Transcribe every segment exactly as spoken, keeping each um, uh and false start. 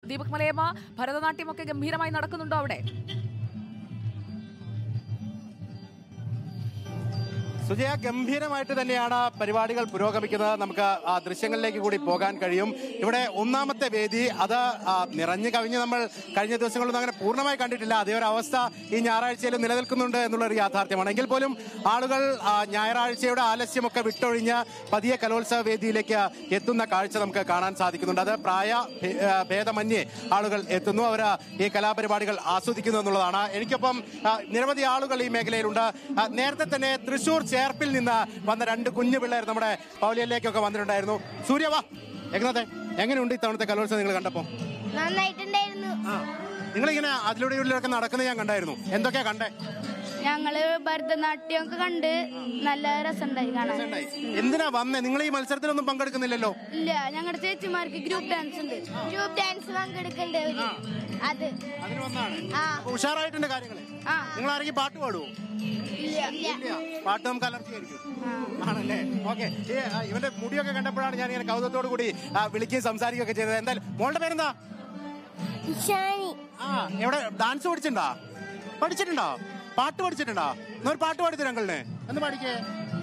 ദീപക് മലയമ്മ, ഭരതനാട്യമൊക്കെ ഗംഭീരമായി നടക്കുന്നുണ്ടോ അവിടെ? സുജയ, ഗംഭീരമായിട്ട് തന്നെയാണ് പരിപാടികൾ പുരോഗമിക്കുന്നത്. നമുക്ക് ആ ദൃശ്യങ്ങളിലേക്ക് കൂടി പോകാൻ കഴിയും. ഇവിടെ ഒന്നാമത്തെ വേദി അത് നിറഞ്ഞു കവിഞ്ഞ് നമ്മൾ കഴിഞ്ഞ ദിവസങ്ങളൊന്നും അങ്ങനെ പൂർണ്ണമായി കണ്ടിട്ടില്ല. അതേ ഒരു അവസ്ഥ ഈ ഞായറാഴ്ചയിലും നിലനിൽക്കുന്നുണ്ട് എന്നുള്ളൊരു യാഥാർത്ഥ്യമാണ്. എങ്കിൽ പോലും ആളുകൾ ഞായറാഴ്ചയുടെ ആലസ്യമൊക്കെ വിട്ടൊഴിഞ്ഞ് പതിയെ കലോത്സവ വേദിയിലേക്ക് എത്തുന്ന കാഴ്ച നമുക്ക് കാണാൻ സാധിക്കുന്നുണ്ട്. അത് പ്രായ ഭേദമന്യേ ആളുകൾ എത്തുന്നു, അവർ ഈ കലാപരിപാടികൾ ആസ്വദിക്കുന്നു എന്നുള്ളതാണ്. എനിക്കൊപ്പം നിരവധി ആളുകൾ ഈ മേഖലയിലുണ്ട്. നേരത്തെ തന്നെ തൃശൂർ ചേർപ്പിൽ നിന്ന് വന്ന രണ്ട് കുഞ്ഞു പിള്ളേർ നമ്മുടെ പൗലിയയിലേക്കൊക്കെ വന്നിട്ടുണ്ടായിരുന്നു. സൂര്യ, വാ. എങ്ങനെ എങ്ങനെയുണ്ട് ഇത്തവണത്തെ കലോത്സവം നിങ്ങൾ കണ്ടപ്പോ? നന്നായിട്ടുണ്ടായിരുന്നു. നിങ്ങളിങ്ങനെ അതിലൂടെ ഇതിലൂടെയൊക്കെ നടക്കുന്നത് ഞാൻ കണ്ടായിരുന്നു. എന്തൊക്കെയാ കണ്ടേ? ഞങ്ങള് ഭരതനാട്യം ഒക്കെ കണ്ട് നല്ല രസമുണ്ടായി കാണാൻ. എന്തിനാ വന്നേ? നിങ്ങൾ ഈ മത്സരത്തിലൊന്നും പങ്കെടുക്കുന്നില്ലല്ലോ? ഇല്ല, ഞങ്ങളുടെ ചേച്ചിമാർക്ക് ഗ്രൂപ്പ് ഡാൻസ് ഉണ്ട്. ഗ്രൂപ്പ് ഡാൻസ് പങ്കെടുക്കണ്ടേ? അത് അതിന് വന്നാണ്. ഉഷാറായിട്ടുണ്ട് കാര്യങ്ങള്. നിങ്ങൾ ആരെങ്കിലും പാട്ട് പാടുവോ? പാട്ട് നമുക്ക് അലർജി ആയിരിക്കും ആണല്ലേ? ഓക്കെ. ഇവന്റെ മുടിയൊക്കെ കണ്ടപ്പോഴാണ് ഞാൻ ഇങ്ങനെ കൗതുകത്തോടു കൂടി വിളിക്കുകയും സംസാരിക്കുകയൊക്കെ ചെയ്തത്. എന്തായാലും മോളുടെ പേരെന്താ? ആ, എവിടെ ഡാൻസ് പഠിച്ചിട്ടുണ്ടോ? പഠിച്ചിട്ടുണ്ടോ? പാട്ട് പഠിച്ചിട്ടുണ്ടോ? ഒരു പാട്ട് പാടിത്തരും അങ്കിളിന്. എന്ന് പാടിക്കേ.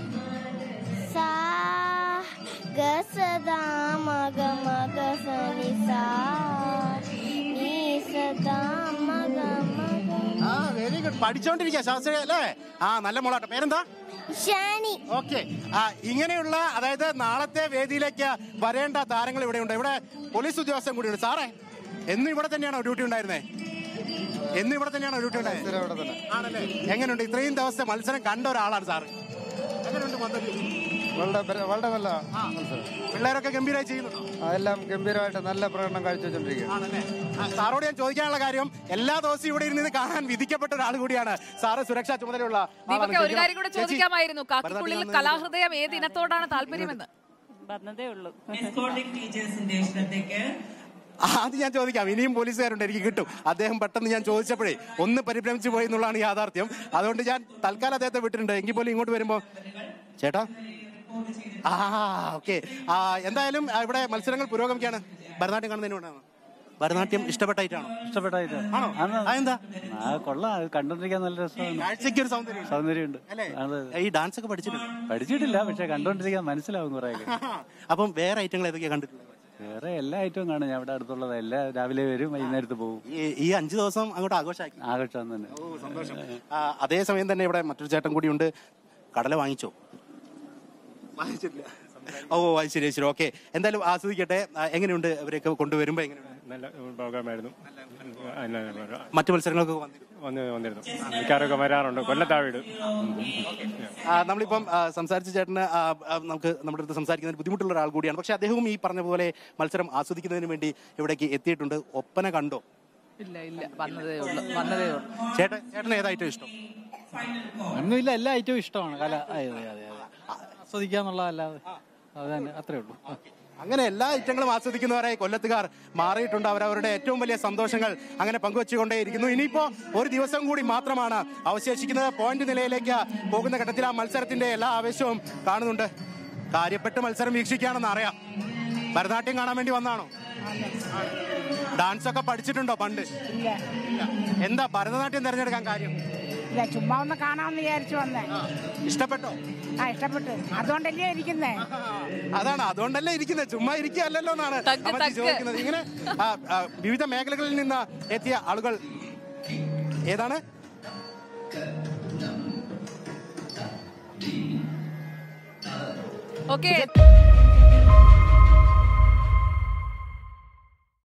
ആ, വെരി ഗുഡ്. പഠിച്ചോണ്ടിരിക്കുക ശാസ്ത്രീയ അല്ലേ? ആ, നല്ല മോളാട്ടെ. പേരെന്താ? ഓക്കെ. ആ, ഇങ്ങനെയുള്ള അതായത് നാളത്തെ വേദിയിലേക്ക് വരേണ്ട താരങ്ങൾ ഇവിടെ ഉണ്ട്. ഇവിടെ പോലീസ് ഉദ്യോഗസ്ഥൻ കൂടിയുണ്ട്. സാറേ, എന്നും ഇവിടെ തന്നെയാണോ ഡ്യൂട്ടി ഉണ്ടായിരുന്നേ? എന്നും ഇവിടെ തന്നെയാണോ ഡ്യൂട്ടി ഉണ്ടായിരുന്നത്? ആണല്ലേ? എങ്ങനെയുണ്ട് ഇത്രയും ദിവസത്തെ മത്സരം കണ്ട ഒരാളാണ് സാറ്? എങ്ങനെയുണ്ട് മൊത്തത്തിൽ? വളരെ നല്ല പിള്ളേരൊക്കെ ഗംഭീരമായി ചെയ്യുന്നുണ്ടോ? എല്ലാം ഗംഭീരമായിട്ട് നല്ല പ്രകടനം കാഴ്ചവെച്ചോണ്ടിരിക്കുകയാണ്. സാറോട് ഞാൻ ചോദിക്കാനുള്ള കാര്യം, എല്ലാ ദിവസവും ഇവിടെ ഇരുന്ന് കാണാൻ വിധിക്കപ്പെട്ട ഒരാൾ കൂടിയാണ് സാറ്. സുരക്ഷാ ചുമതലയുള്ള ഒരു കാര്യം കൂടെ ചോദിക്കാമായിരുന്നു. കാക്കിക്കുള്ളിൽ കലാഹൃദയം ഏത് ഇനത്തോടാണ് താല്പര്യമെന്ന്? പറഞ്ഞതേ ഉള്ളൂ. ആദ്യം ഞാൻ ചോദിക്കാം. ഇനിയും പോലീസുകാരുണ്ട്, എനിക്ക് കിട്ടും. അദ്ദേഹം പെട്ടെന്ന് ഞാൻ ചോദിച്ചപ്പോഴേ ഒന്ന് പരിഭ്രമിച്ചു പോയി എന്നുള്ളതാണ് യാഥാർത്ഥ്യം. അതുകൊണ്ട് ഞാൻ തൽക്കാലം അദ്ദേഹത്തെ വിട്ടിട്ടുണ്ട്. എങ്കിൽ പോലും ഇങ്ങോട്ട് വരുമ്പോ ചേട്ടാ. ആ, ഓക്കെ. എന്തായാലും ഇവിടെ മത്സരങ്ങൾ പുരോഗമിക്കുകയാണ്. ഭരതനാട്യം കാണുന്നതിനോടാണ്. ഭരതനാട്യം ഇഷ്ടപ്പെട്ടായിട്ടാണോ? ഇഷ്ടപ്പെട്ടായിട്ടാണോ? അതെന്താ? കൊള്ളാം, കണ്ടോണ്ടിരിക്കാൻ നല്ല രസമാണ്. കാഴ്ചയ്ക്ക് ഒരു സൗന്ദര്യം സൗന്ദര്യമുണ്ട്. ഈ ഡാൻസ് ഒക്കെ പഠിച്ചിട്ടുണ്ട്? പഠിച്ചിട്ടില്ല, പക്ഷെ കണ്ടോണ്ടിരിക്കാൻ മനസ്സിലാവും കുറെ. അപ്പം വേറെ ഐറ്റങ്ങൾ ഏതൊക്കെയാ കണ്ടിട്ടുള്ളത്? വേറെ എല്ലാ ഐറ്റവും കാണും. ഞാൻ ഇവിടെ അടുത്തുള്ളത് എല്ലാ രാവിലെ വരും, വൈകുന്നേരത്ത് പോകും. ഈ അഞ്ചു ദിവസം അങ്ങോട്ട് ആഘോഷമാക്കി? ആഘോഷം തന്നെ. സന്തോഷം. അതേസമയം തന്നെ ഇവിടെ മറ്റൊരു ചേട്ടൻ കൂടിയുണ്ട്. കടല വാങ്ങിച്ചോ? വാങ്ങിച്ചിട്ടില്ല. ഓ, അത് ശരി ശരി. ഓക്കെ. എന്തായാലും ആസ്വദിക്കട്ടെ. എങ്ങനെയുണ്ട് അവരെയൊക്കെ കൊണ്ടുവരുമ്പോ? എങ്ങനെയുണ്ട്? നല്ല പ്രോഗ്രാമായിരുന്നു. മറ്റു മത്സരങ്ങളൊക്കെ വന്നിരുന്നു. മിക്കാരൊക്കെ വരാറുണ്ട്. കൊല്ലത്താ വീട്. നമ്മളിപ്പം സംസാരിച്ച ചേട്ടന് നമുക്ക് നമ്മുടെ അടുത്ത് സംസാരിക്കുന്നതിന് ബുദ്ധിമുട്ടുള്ള ഒരാൾ കൂടിയാണ്. പക്ഷെ അദ്ദേഹവും ഈ പറഞ്ഞ പോലെ മത്സരം ആസ്വദിക്കുന്നതിന് വേണ്ടി ഇവിടേക്ക് എത്തിയിട്ടുണ്ട്. ഒപ്പന കണ്ടോ? ഇല്ല ഇല്ല, വന്നതേ ഉള്ളൂ വന്നതേ ഉള്ളൂ. ചേട്ടൻ ചേട്ടന് ഏതായിട്ടും ഇഷ്ടം? ഒന്നുമില്ല, എല്ലാ ഐറ്റവും ഇഷ്ടമാണ്. കല ആസ്വദിക്കാന്നുള്ളതല്ലാതെ അത് തന്നെ, അത്രേ ഉള്ളൂ. അങ്ങനെ എല്ലാ ഐറ്റങ്ങളും ആസ്വദിക്കുന്നവരായി കൊല്ലത്തുകാർ മാറിയിട്ടുണ്ട്. അവരവരുടെ ഏറ്റവും വലിയ സന്തോഷങ്ങൾ അങ്ങനെ പങ്കുവെച്ചുകൊണ്ടേയിരിക്കുന്നു. ഇനിയിപ്പോ ഒരു ദിവസം കൂടി മാത്രമാണ് അവശേഷിക്കുന്നത്. പോയിന്റ് നിലയിലേക്ക് പോകുന്ന ഘട്ടത്തിൽ ആ മത്സരത്തിന്റെ എല്ലാ ആവേശവും കാണുന്നുണ്ട്. കാര്യപ്പെട്ട് മത്സരം വീക്ഷിക്കുകയാണെന്ന് അറിയാം. ഭരതനാട്യം കാണാൻ വേണ്ടി വന്നാണോ? ഡാൻസ് ഒക്കെ പഠിച്ചിട്ടുണ്ടോ പണ്ട്? എന്താ ഭരതനാട്യം തിരഞ്ഞെടുക്കാൻ കാര്യം? ചുമ്മാ ഒന്ന് കാണാമെന്ന് വിചാരിച്ചു വന്നേ. ഇഷ്ടപ്പെട്ടോ? ആ, ഇഷ്ടപ്പെട്ടു. അതുകൊണ്ടല്ലേ ഇരിക്കുന്നേ? അതാണ്, അതുകൊണ്ടല്ലേ ഇരിക്കുന്നത്. ചുമ്മാ ഇരിക്കുകയല്ലോ എന്നാണ് അവർ ചോദിക്കുന്നത്. ഇങ്ങനെ വിവിധ മേഖലകളിൽ നിന്ന് എത്തിയ ആളുകൾ ഏതാണ്? ഓക്കെ.